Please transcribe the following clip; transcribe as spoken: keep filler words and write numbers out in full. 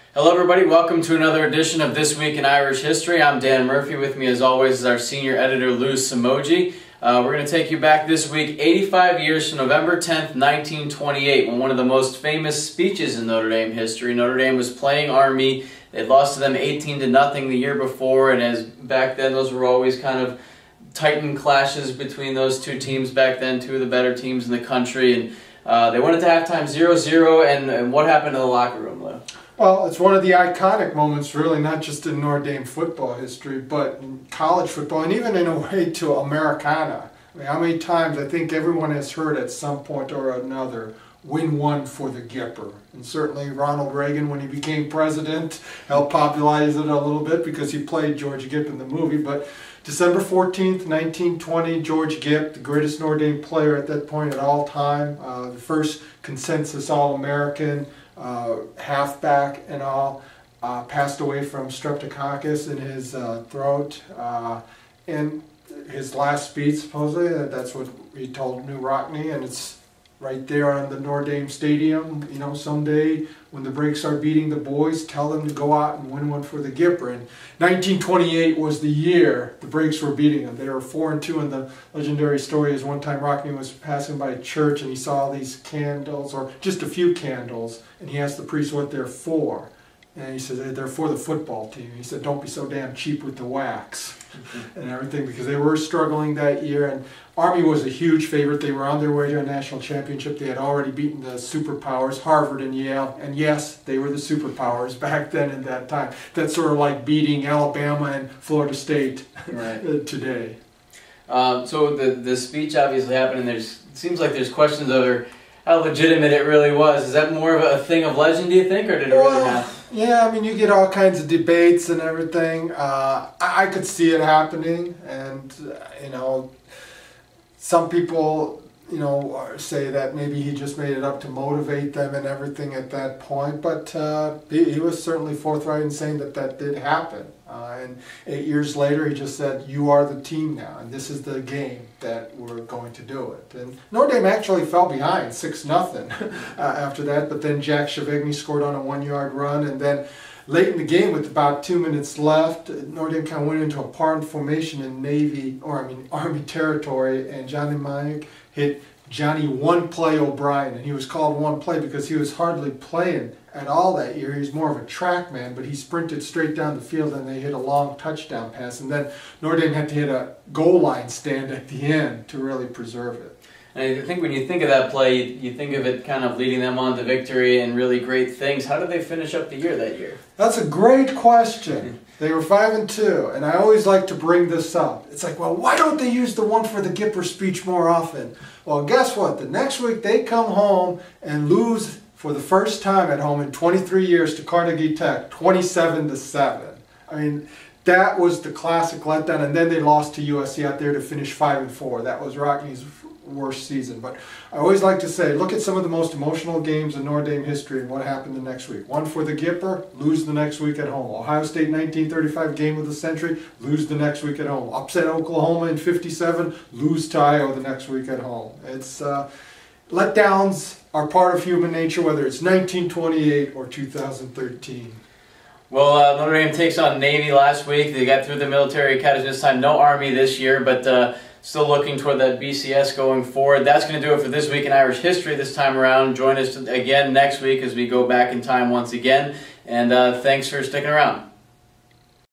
Hello everybody, welcome to another edition of This Week in Irish History. I'm Dan Murphy. With me as always is our senior editor Lou Samoji. Uh, we're going to take you back this week eighty-five years to November tenth, nineteen twenty-eight, when one of the most famous speeches in Notre Dame history. Notre Dame was playing Army. They lost to them eighteen to nothing the year before, and as back then those were always kind of titan clashes between those two teams back then, two of the better teams in the country. And uh, they went into halftime zero zero, and, and what happened in the locker room, Lou? Well, it's one of the iconic moments, really, not just in Notre Dame football history, but in college football, and even in a way to Americana. I mean, how many times I think everyone has heard at some point or another, win one for the Gipper. And certainly Ronald Reagan, when he became president, helped popularize it a little bit because he played George Gipp in the movie. But December fourteenth, nineteen twenty, George Gipp, the greatest Notre Dame player at that point at all time, uh, the first consensus All-American, Uh, halfback and all, uh, passed away from streptococcus in his uh, throat. Uh, and his last speech, supposedly, that's what he told New Rockne, and it's right there on the Notre Dame Stadium. You know, someday when the Breaks are beating the boys, tell them to go out and win one for the Gipper. And nineteen twenty-eight was the year the Breaks were beating them. They were four and two, and the legendary story is one time Rockne was passing by a church and he saw all these candles, or just a few candles, and he asked the priest what they're for. And he said, they're for the football team. He said, don't be so damn cheap with the wax and everything, because they were struggling that year. And Army was a huge favorite. They were on their way to a national championship. They had already beaten the superpowers, Harvard and Yale. And yes, they were the superpowers back then in that time. That's sort of like beating Alabama and Florida State right. today. Um, so the, the speech obviously happened, and there's, it seems like there's questions over how legitimate it really was. Is that more of a thing of legend, do you think, or did it well, really happen? Yeah, I mean, you get all kinds of debates and everything. Uh, I, I could see it happening, and, uh, you know, some people, you know, say that maybe he just made it up to motivate them and everything at that point, but uh, he, he was certainly forthright in saying that that did happen. Uh, and eight years later, he just said, you are the team now, and this is the game that we're going to do it. And Notre Dame actually fell behind six nothing uh, after that, but then Jack Chevigny scored on a one-yard run, and then late in the game with about two minutes left, Notre Dame kind of went into a parn formation in Navy, or I mean Army territory, and Johnny Mayak hit Johnny One Play O'Brien, and he was called One Play because he was hardly playing at all that year. He was more of a track man, but he sprinted straight down the field and they hit a long touchdown pass, and then Notre Dame had to hit a goal line stand at the end to really preserve it. And I think when you think of that play, you think of it kind of leading them on to victory and really great things. How did they finish up the year that year? That's a great question. They were five and two, and I always like to bring this up. It's like, well, why don't they use the one for the Gipper speech more often? Well, guess what? The next week they come home and lose for the first time at home in twenty-three years to Carnegie Tech, twenty-seven to seven. I mean, that was the classic letdown, and then they lost to U S C out there to finish five and four. That was Rockne's worst season. But I always like to say, look at some of the most emotional games in Notre Dame history and what happened the next week. One for the Gipper, lose the next week at home. Ohio State nineteen thirty-five, game of the century, lose the next week at home. Upset Oklahoma in fifty-seven, lose to Iowa the next week at home. It's uh, letdowns are part of human nature, whether it's nineteen twenty-eight or two thousand thirteen. Well, uh, Notre Dame takes on Navy last week. They got through the military academy this time. No Army this year, but uh, still looking toward that B C S going forward. That's going to do it for This Week in Irish History this time around. Join us again next week as we go back in time once again. And uh, thanks for sticking around.